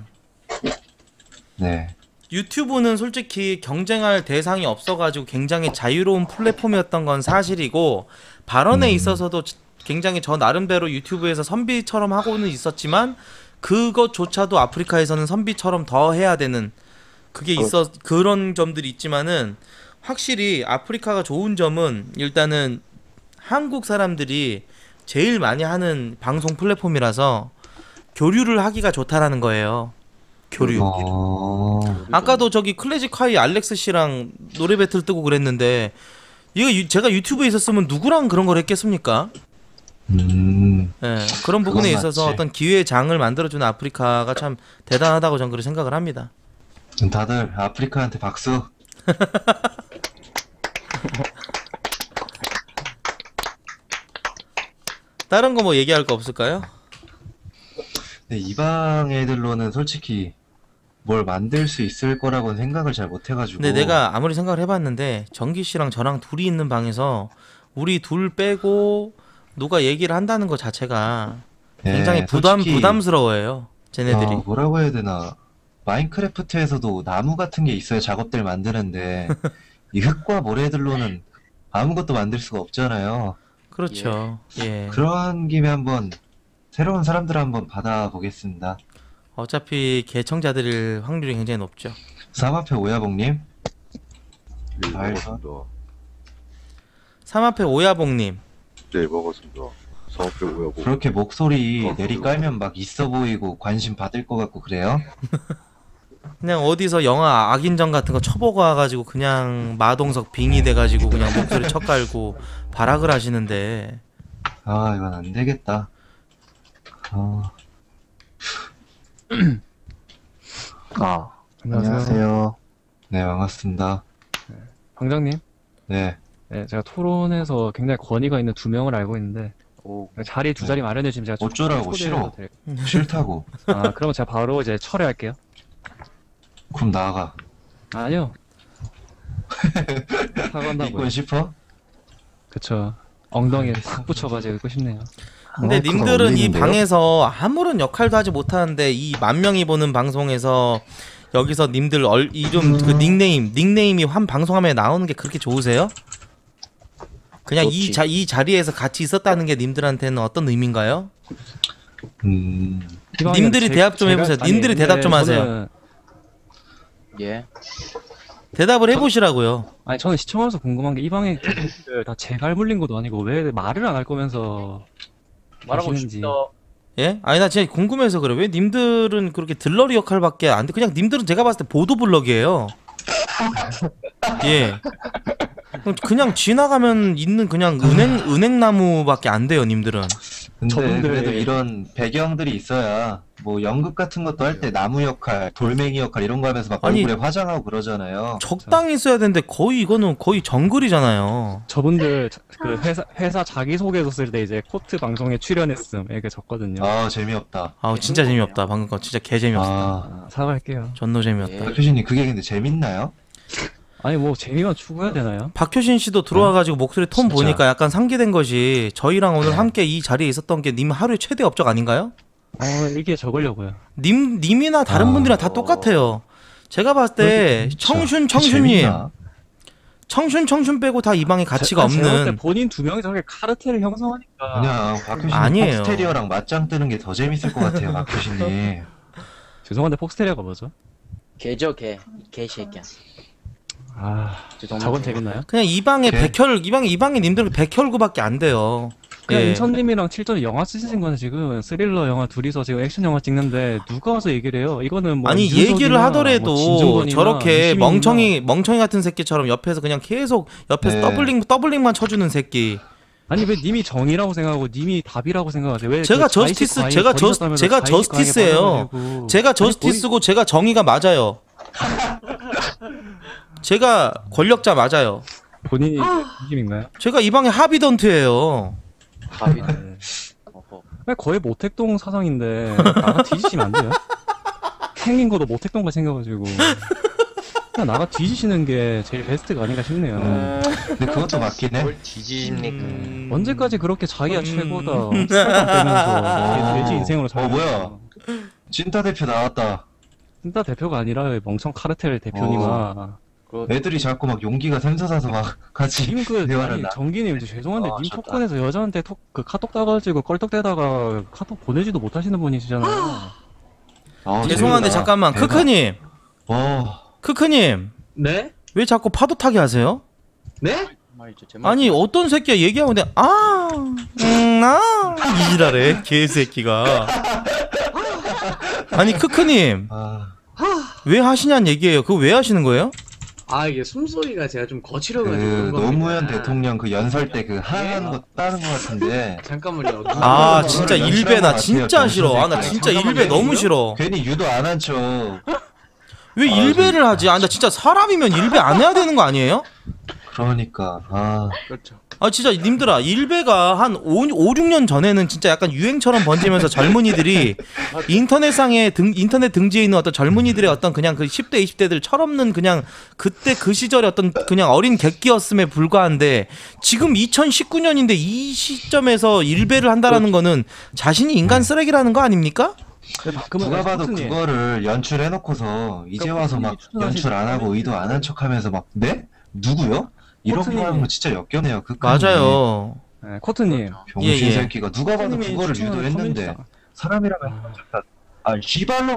네. 유튜브는 솔직히 경쟁할 대상이 없어가지고 굉장히 자유로운 플랫폼이었던 건 사실이고 발언에 있어서도 굉장히 저 나름대로 유튜브에서 선비처럼 하고는 있었지만 그것조차도 아프리카에서는 선비처럼 더 해야 되는 그게 그런 점들이 있지만은 확실히 아프리카가 좋은 점은 일단은 한국 사람들이 제일 많이 하는 방송 플랫폼이라서 교류를 하기가 좋다라는 거예요. 교류. 아까도 저기 클래식화이 알렉스 씨랑 노래 배틀 뜨고 그랬는데 이거 제가 유튜브에 있었으면 누구랑 그런 걸 했겠습니까? 예, 그런 부분에 있어서 맞지. 어떤 기회의 장을 만들어주는 아프리카가 참 대단하다고 저는 그렇게 생각을 합니다. 다들 아프리카한테 박수. 다른 거 뭐 얘기할 거 없을까요? 네, 이방 애들로는 솔직히 뭘 만들 수 있을 거라고는 생각을 잘 못해가지고. 근데 내가 아무리 생각을 해봤는데 정기 씨랑 저랑 둘이 있는 방에서 우리 둘 빼고 누가 얘기를 한다는 것 자체가 굉장히 네, 솔직히 부담스러워해요. 쟤네들이. 뭐라고 해야 되나. 마인크래프트에서도 나무 같은 게 있어야 작업대를 만드는데 이 흙과 모래들로는 아무것도 만들 수가 없잖아요. 그렇죠. 예. 그런 김에 한번 새로운 사람들 한번 받아보겠습니다. 어차피 개청자들일 확률이 굉장히 높죠. 삼합회 오야봉님. 네, 알겠어. 먹었습니다. 삼합회 오야봉님. 네, 먹었습니다. 사업회 오야고. 그렇게 목소리 내리 깔면 막 있어 보이고 관심 받을 것 같고 그래요? 그냥 어디서 영화 악인전 같은 거 쳐보고 와가지고 그냥 마동석 빙의 돼가지고 그냥 목소리 척깔고 발악을 하시는데. 아, 이건 안 되겠다. 아, 안녕하세요. 네, 반갑습니다. 방장님, 네, 네, 제가 토론에서 굉장히 권위가 있는 두 명을 알고 있는데 오. 자리 두 자리 마련해 주시면 제가 어쩌라고, 초대해도 싫어. 될까요? 싫다고. 아, 그러면 제가 바로 이제 철회할게요. 그럼 나가. 아니요. 사과한다고요. 있고 싶어? 그쵸. 엉덩이에 탁 붙여가지고 있고 싶네요. 근데 마이크가 님들은 이 울리는데요? 방에서 아무런 역할도 하지 못하는데 이 만 명이 보는 방송에서 여기서 님들 이름 그 닉네임이 한 방송화면에 나오는 게 그렇게 좋으세요? 그냥 이 자리에서 같이 있었다는 게 님들한테는 어떤 의미인가요? 님들이 대답 좀 해보세요. 님들이 대답 좀 하세요. 예. 대답을 해보시라고요. 아니 저는 시청하면서 궁금한 게 이 방에 다 제갈 물린 것도 아니고 왜 말을 안 할 거면서 말하고 하시는지. 싶다. 예? 아니 나 진짜 궁금해서 그래. 왜 님들은 그렇게 들러리 역할밖에 안 돼? 그냥 님들은 제가 봤을 때 보도블럭이에요. 예. 그냥 지나가면 있는 그냥 은행나무밖에 안 돼요, 님들은. 근데 저분들의- 그래도 이런 배경들이 있어야 뭐 연극 같은 것도 할 때 나무 역할, 돌멩이 역할 이런 거 하면서 막 아니, 얼굴에 화장하고 그러잖아요. 적당히 써야 되는데 거의 이거는 거의 정글이잖아요. 저분들 그 회사 자기소개서 쓸 때 이제 코트 방송에 출연했음 이렇게 적거든요. 아, 재미없다. 아우 진짜 재미없다. 방금 거 진짜 개 재미없다. 아, 사과할게요. 전노 재미없다. 예. 박효신님 그게 근데 재밌나요? 아니 뭐 재미만 추구해야 되나요? 박효신 씨도 들어와가지고 목소리 톤 진짜. 보니까 약간 상기된 것이 저희랑 오늘 함께 이 자리에 있었던 게 님 하루의 최대 업적 아닌가요? 이게 적으려고요. 님이나 다른 아. 분들이랑 다 똑같아요. 제가 봤을 때 진짜. 청춘님 재밌나? 청춘 빼고 다 이 방에 가치가 제가 볼때 없는. 본인 두 명이 저렇게 카르텔을 형성하니까 그냥 박효신님 아니에요. 폭스테리어랑 맞짱 뜨는 게 더 재밌을 것 같아요, 박효신님. 죄송한데 폭스테리아가 뭐죠? 개죠 개. 개새끼야. 아 죄송합니다. 저건 재밌나요? 그냥 이 방에 오케이. 이 방에 님들 백혈구밖에 안 돼요. 그냥 예. 인천님이랑 7전 영화 쓰신 거는 지금 스릴러 영화 둘이서 지금 액션 영화 찍는데 누가 와서 얘기를 해요? 이거는 뭐 아니 윤석이나 얘기를 하더라도 뭐 진중권이나 저렇게 유시민이나 멍청이 같은 새끼처럼 옆에서 그냥 계속 옆에서 네. 더블링만 쳐주는 새끼. 아니 왜 님이 정의라고 생각하고 님이 답이라고 생각하세요? 왜 제가 그 자의식 저스티스- 과잉 제가 저- 버리셨다면서 제가 자의식 과잉에 저스티스예요. 빠져가지고. 제가 아니, 저스티스고 제가 정의가 맞아요. 제가 권력자 맞아요. 본인이 진심인가요? 제가 이 방에 하비던트예요. 밥이. 네. 어허. 아니, 거의 모택동 사장인데 나가 뒤지시면 안 돼요? 생긴 것도 모택동같이 생겨가지고 그냥 나가 뒤지시는 게 제일 베스트가 아닌가 싶네요. 근데 그것도 맞긴 해. 뒤지십니까? 언제까지 그렇게 자기가 최고다 스타감 빼면서 돼지 인생으로 살고 뭐야? 찐따 대표 나왔다. 진짜 대표가 아니라 멍청 카르텔 대표님아. 애들이 자꾸 막 용기가 샘솟아서 막 같이 님 그 대화를 아니 나. 정기님 죄송한데 아, 님 좋다. 토큰에서 여자한테 그 카톡 따가지고 껄떡대다가 카톡 보내지도 못하시는 분이시잖아요. 아, 죄송한데 재밌다. 잠깐만 대박. 크크님, 와, 크크님 네? 왜 자꾸 파도 타기 하세요? 네? 말이죠. 제 말. 아니 어떤 새끼가 얘기하면 돼. 이지랄해 개새끼가. 아니 크크님 아, 왜 하시냐는 얘기예요. 그거 왜 하시는 거예요? 아 이게 숨소리가 제가 좀 그 거칠어가지고 그런 겁니다. 노무현 대통령 그 연설 때 그 하얀 거 따는 것 같은데 잠깐만요. 아 진짜 그거를 일배 나 연출한 것 진짜 같아요, 싫어. 아 나 정신 진짜 잠깐만요. 일배 너무 싫어. 괜히 유도 안 한 척. 왜 아, 일배를 하지? 아 나 진짜 사람이면 일배 안 해야 되는 거 아니에요? 그러니까 아, 그렇죠. 아 진짜 님들아 일배가 한 5, 6년 전에는 진짜 약간 유행처럼 번지면서 젊은이들이 인터넷 등지에 있는 어떤 젊은이들의 어떤 그냥 그 10대 20대들 철없는 그냥 그때 그 시절의 어떤 그냥 어린 객기였음에 불과한데 지금 2019년인데 이 시점에서 일배를 한다라는 거는 자신이 인간 쓰레기라는 거 아닙니까? 누가 봐도 그거를 연출해놓고서 이제 와서 막 연출 안 하고 의도 안 한 척하면서 막 네? 누구요? 이런 거 코트님. 하는 거 진짜 역겨네요. 그 맞아요. 네, 코트님. 병신 예, 예. 새끼가 누가 봐도 코트님이 그거를 추천하는 유도했는데 커뮤니티가- 사람이라면 아, 씨발로.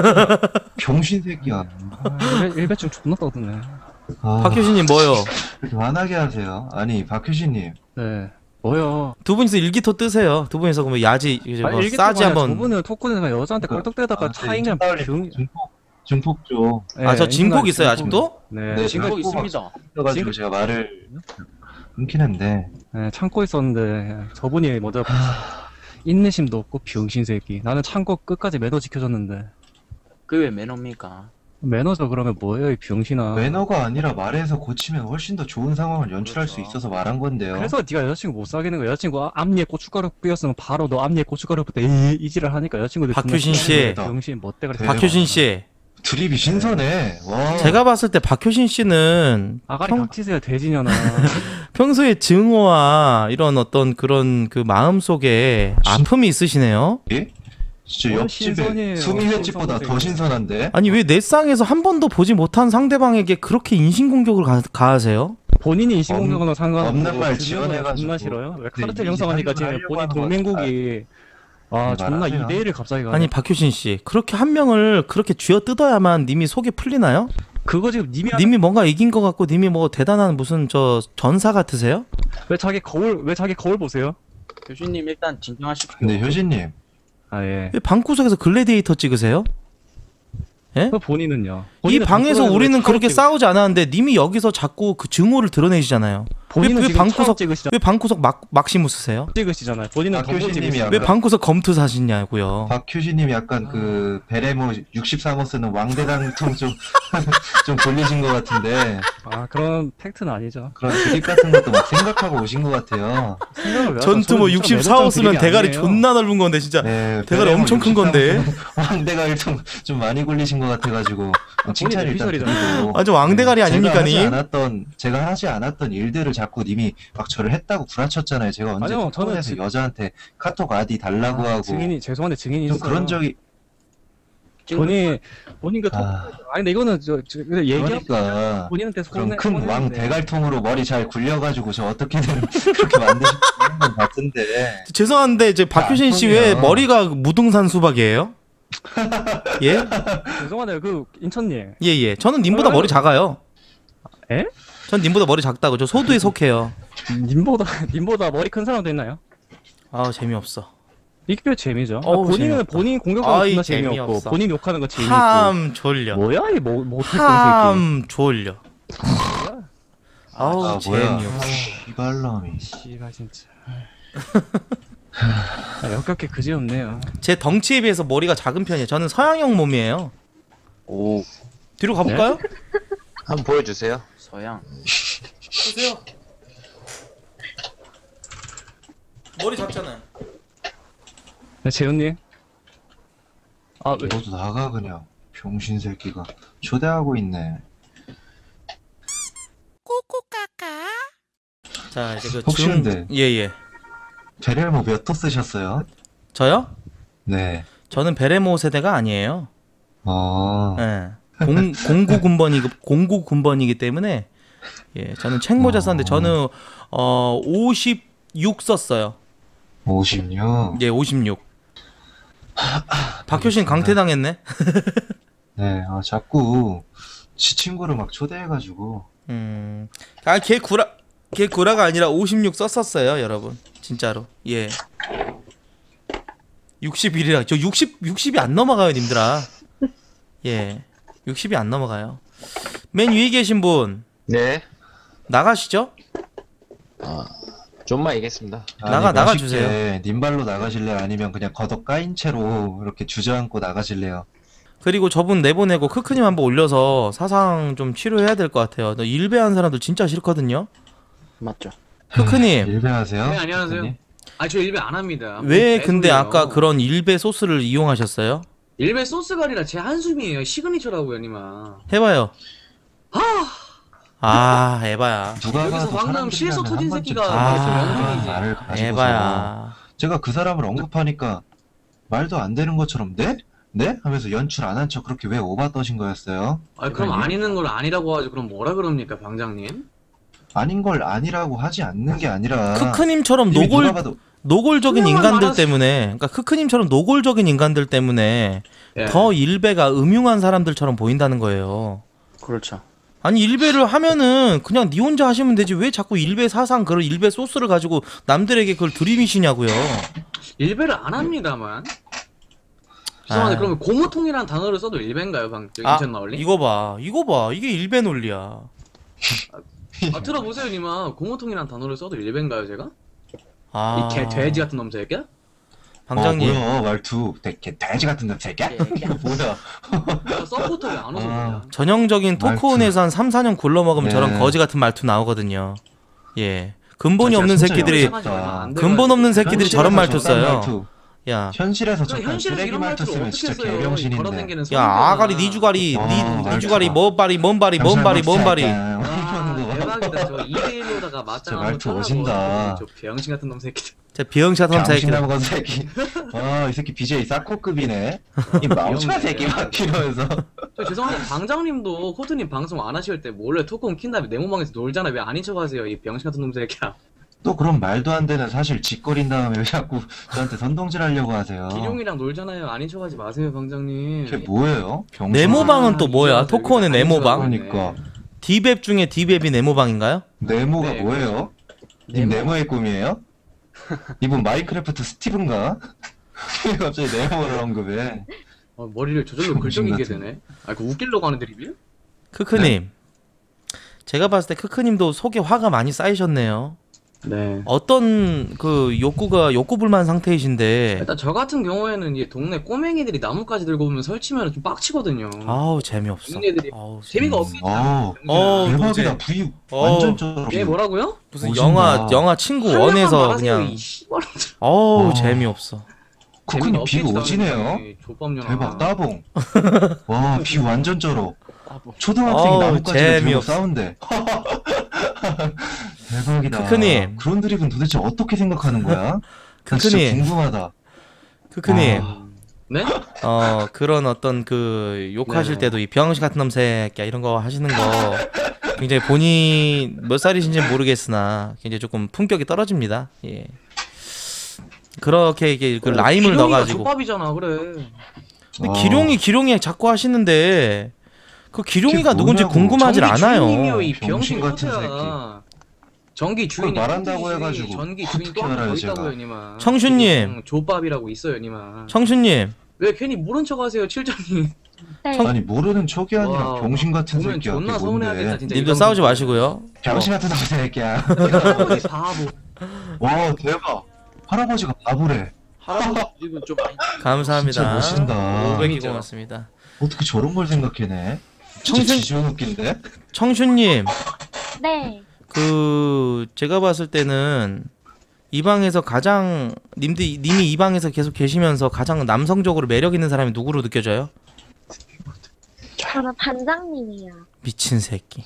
병신 새끼야. 일배충 존나 떠드네. 아, 박효신님 뭐요? 이렇게 화나게 하세요. 아니, 박효신님. 네. 뭐요? 두 분이서 일기토 뜨세요. 두 분이서 그러면 야지 뭐 싸지 한번. 저분은 토큰에다가 여자한테 껄떡대다가 차인장 병. 증폭 좀. 아, 저 진폭 있어요 아직도? 네. 네, 진폭 있습니다. 가지고 제가 말을 끊기는데. 네, 참고 있었는데 저분이 먼저 인내심도 없고 병신 새끼. 나는 참고 끝까지 매너 지켜줬는데. 그게 왜 매너입니까? 매너죠. 그러면 뭐예요, 이 병신아. 매너가 아니라 말해서 고치면 훨씬 더 좋은 상황을 연출할 수 있어서 말한 건데요. 그래서 네가 여자친구 못 사귀는 거야. 여자친구 앞니에 고춧가루 뿌렸으면 바로 너 앞니에 고춧가루 뿌렸다 이지를 하니까 여자친구들 박효신 씨. 병신 멋대가리. 대박. 박효신 씨. 드립이 신선해. 와. 제가 봤을 때 박효신 씨는 아가리 닥치세요, 돼지년아. 평소에 증오와 이런 어떤 그런 그 마음 속에 아픔이 있으시네요. 예? 진짜 뭘 옆집에 신선해요. 수미 횟집보다 더 신선한데? 아니 왜 내 쌍에서 한 번도 보지 못한 상대방에게 그렇게 인신공격을 가하세요? 본인이 인신공격하는 상관없고 없는 말 주변에 지어내가지고. 존나 싫어요? 왜 네, 카르텔 이제 형성하니까 지금 하려고 본인 하는 동맹국이 아 네, 존나 말하세요. 2대1을 갑자기 가네. 아니 박효신 씨 그렇게 한 명을 그렇게 쥐어 뜯어야만 님이 속이 풀리나요? 그거 지금 님이 뭔가 이긴 것 같고 님이 뭐 대단한 무슨 저 전사 같으세요? 왜 자기 거울 보세요? 교수님 일단 진정하십시오. 근데 효진님, 아 예. 왜 방구석에서 글래디에이터 찍으세요? 예? 그 본인은요? 이 본인은 방에서 방구석에서 우리는 왜 그렇게 차로 싸우지 않았는데 님이 여기서 자꾸 그 증오를 드러내시잖아요. 본인은 왜 지금 방구석 찍으시잖아요. 왜 방구석 막시무 쓰세요? 찍으시잖아요. 본인은 덤보 교수님이 찍으시잖아요. 왜 방구석 검투 사시냐고요? 박효진님이 약간 그 베레모 63호 쓰는 왕대당통 좀 돌리신 것 같은데 아 그런 팩트는 아니죠. 그런 드립 같은 것도 막 생각하고 오신 것 같아요. 생각을 왜 전투 뭐 64호 쓰면 대가리 존나 넓은 건데 진짜 네, 대가리 베레모 엄청 큰 63호 건데. 왕대가 좀 많이 굴리신 것 같아가지고 칭찬 일단 비설이잖아요. 드리고. 아주 왕대가리 아닙니까 님? 제가 하지 않았던 일들을 자꾸 님이 막 저를 했다고 구라쳤잖아요. 제가 언제 아니요, 저는 톡에서 여자한테 카톡 아디 달라고 하고 증인이 죄송한데 증인이 좀 있어요. 그런 적이 본인 그 톡. 아, 아니 근데 이거는 얘기 그러니까 본인한테 그럼 큰 왕 대갈통으로 머리 잘 굴려가지고 저 어떻게든 그렇게 만드시는 것 같은데 죄송한데 이제 박효신 씨 왜 아니요. 머리가 무등산 수박이에요? 예? 죄송한데 그 인천님 예예. 저는 님보다 머리 작아요. 에? 전 님보다 머리 작다고. 저 소두에 속해요. 님보다 머리 큰 사람도 있나요? 아 재미없어. 이게 재미죠. 어우, 본인은 재미없다. 본인 공격하는 아이, 거 재미없고 재미없어. 본인 욕하는 거 재미있고 함 졸려. 뭐야 이 못했던 새끼. 함 졸려. 아우 뭐야 재미없어. 이발놈이 씨발 진짜. 역겹게 그지없네요. 제 덩치에 비해서 머리가 작은 편이에요. 저는 서양형 몸이에요. 오, 뒤로 가볼까요? 한번 보여주세요. 서양. 보세요. 머리 작잖아요. 네, 재훈님. 아 왜? 너도 나가 그냥 병신 새끼가 초대하고 있네. 자 이제 그 혹시 근데 예예. 베레모 몇 호 쓰셨어요? 저요? 네. 저는 베레모 세대가 아니에요. 아, 예. 공구 군번이기 때문에 예, 저는 책모자 썼는데 저는 56 썼어요. 56. 예, 56. 박효신 강퇴당했네. 네, 자꾸 지 친구를 막 초대해가지고. 아, 걔 구라가 아니라 56 썼었어요, 여러분. 진짜로. 예. 61이라. 저 60이 안 넘어가요, 님들아. 예. 60이 안 넘어가요. 맨 위에 계신 분 네. 나가시죠? 좀만 얘기했습니다. 나가주세요. 님발로 나가실래요? 아니면 그냥 걷어 까인 채로 이렇게 주저앉고 나가실래요? 그리고 저분 내보내고 크크님 한번 올려서 사상 좀 치료해야 될 것 같아요. 너 일배한 사람들 진짜 싫거든요. 맞죠. 크크님 일배하세요? 네, 안녕하세요. 저 일배 안 합니다. 왜 뭐 근데 개소리예요. 아까 그런 일배 소스를 이용하셨어요? 일배 소스가 아니라 제 한숨이에요. 시그니처라고요, 니마. 해봐요. 아 에바야. 누가 여기서 봐도 방금 사람들이라면 실소 터진 한 번쯤 새끼가 아, 말을 가지고서 에바야. 제가 그 사람을 언급하니까 말도 안 되는 것처럼 네? 네? 하면서 연출 안 한 척 그렇게 왜 오바 떠신 거였어요? 그럼 아니는 걸 아니라고 하죠. 그럼 뭐라 그럽니까, 방장님? 아닌 걸 아니라고 하지 않는 게 아니라 크크님처럼 이미 누가 노골 봐도 노골적인 그냥 인간들 말하지. 때문에, 그러니까 크크님처럼 노골적인 인간들 때문에 예. 더 일베가 음흉한 사람들처럼 보인다는 거예요. 그렇죠. 아니 일베를 하면은 그냥 니 혼자 하시면 되지 왜 자꾸 일베 사상 그런 일베 소스를 가지고 남들에게 그걸 들이미시냐고요. 일배를 안 합니다만. 죄송한데 아. 그러면 고무통이라는 단어를 써도 일배인가요? 인천 나올리? 이거 봐 이게 일베 논리야. 아 들어보세요 니마. 고무통이라는 단어를 써도 일배인가요 제가? 아 이 돼지 같은 놈 새끼야? 방장님 뭐야 말투 돼지 같은 놈 새끼야? 뭐야? 서포터 왜 안 오서 그냥? 전형적인 말투. 토크온에서 한 3, 4년 굴러먹으면 네. 저런 거지 같은 말투 나오거든요. 예. 근본이 아, 없는 진짜 새끼들이 영상이 얼마 안 근본 없는 새끼들이 현실에서 저런 말투 저딴 써요. 말투. 야. 현실에서 그럼 저딴 현실에서 쓰레기 이런 말투 말투를 쓰면 어떻게 진짜 써요? 개병신인데. 걸어다니는 야 선배가. 아가리 니 주가리 와, 니 주가리 말투. 뭔바리 뭔바리 뭔바리 뭔바리. 아, 대박이다. 저 2대1로다가 맞짱 한번 말투 오진다. 저 병신 같은 놈 새끼. 제 비영샷 한 새끼. 병신나 먹은 새끼. 이 새끼 BJ 사코급이네. 이 멍청한 새끼 막 이러면서. 저 죄송한데 방장님도 코트님 방송 안 하실 때 몰래 토크온 킨 다음에 네모방에서 놀잖아. 왜 아닌 척하세요? 이 병신 같은 놈 새끼야. 또 그런 말도 안 되는 사실 짓거린 다음에 왜 자꾸 저한테 선동질 하려고 하세요. 기룡이랑 놀잖아요. 아닌 척하지 마세요, 방장님. 그게 뭐예요? 병신. 네모방은 또 뭐야? 이제 토크온의 아닌 네모방? 척하고 그러니까 디맵 중에 디맵이 네모방인가요? 네모가 네, 뭐예요? 님 네모의 꿈이에요? 이분 마인크래프트 스티븐가? 왜 갑자기 네모를 언급해? 머리를 저절로 병신 긁적이게 같은. 되네. 아, 그 웃기려고 하는 드립이에요? 크크님. 제가 봤을 때 크크님도 속에 화가 많이 쌓이셨네요. 네. 어떤 그 욕구불만 상태이신데 일단 저 같은 경우에는 이제 동네 꼬맹이들이 나뭇가지 들고 오면 설치면 좀 빡치거든요. 아우 재미없어. 동네들이 아우, 재미가 없겠다. 대박이다. 부유 완전 쩔어. 얘 뭐라고요? 무슨 오신다. 영화 친구 한 명만 원에서 말하세요, 그냥 이 씨발. 어우 와. 재미없어. 쿠크님 비 재미가 오지네요. 없겠다, 족밥년아. 대박 따봉. 와 비 완전 쩔어. 초등학생이 어우, 나뭇가지를 들고 재미없어. 싸운대. 대박이다. 크크님. 그런 드립은 도대체 어떻게 생각하는 거야? 나 진짜 크크님. 궁금하다. 크크님. 네? 그런 어떤 그 욕하실 네네. 때도 이 병신 같은 놈 새끼야 이런 거 하시는 거 굉장히 본인 몇 살이신지 는 모르겠으나 굉장히 조금 품격이 떨어집니다. 예. 그렇게 이게 그 라임을 기룡이가 넣어가지고. 족밥이잖아, 그래. 근데 기룡이 자꾸 하시는데 그 기룡이가 그게 누군지 뭐냐고. 궁금하질 전기 주인님이요, 않아요. 이 병신 병신 같은 같은 전기 주인이 그걸 말한다고 한 해가지고 분이지. 전기 어떻게 주인 또 한 분 더 알아요, 제가. 있다고요, 니마. 청춘님. 족밥이라고 있어요, 니마. 청춘님. 왜 괜히 모른 척하세요, 칠장님. 네. 아니 모르는 척이 아니라 와, 병신 같은 보면 새끼야. 존나 그게 서운해하겠다, 뭔데? 진짜. 님도 싸우지 마시고요. 병신 같은 새끼야. 할아버지 바보. 와 대박. 할아버지가 바보래. 할아버지 드립은 좀 많이 감사합니다. 진짜 멋있다. 500개 고맙습니다. 어떻게 저런 걸 생각해내? 청춘- 진짜 지지원 웃긴데? 청춘님. 네. 제가 봤을 때는 이 방에서 가장 님이 이 방에서 계속 계시면서 가장 남성적으로 매력 있는 사람이 누구로 느껴져요? 저는 반장님이요. 미친 새끼.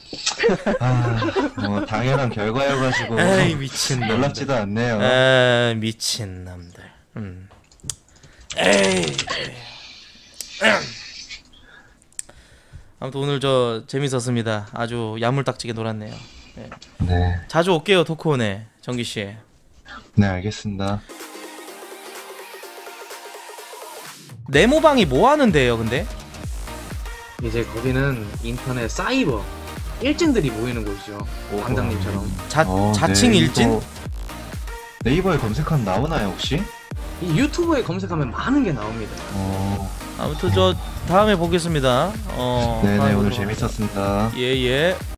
뭐 당연한 결과여가지고 에이 미친 놈들. 놀랍지도 않네요. 에이 미친 놈들. 에이. 아무튼 오늘 저 재밌었습니다. 아주 야물딱지게 놀았네요. 네, 자주 올게요 토크온에 정기 씨. 네 알겠습니다. 네모방이 뭐 하는데요, 근데? 이제 거기는 인터넷 사이버 일진들이 모이는 곳이죠. 방장님처럼. 자칭 네이버- 일진? 네이버에 검색하면 나오나요 혹시? 이 유튜브에 검색하면 많은 게 나옵니다. 아무튼 저 다음에 보겠습니다. 네네 다음에 오늘 보도록 재밌었습니다. 예.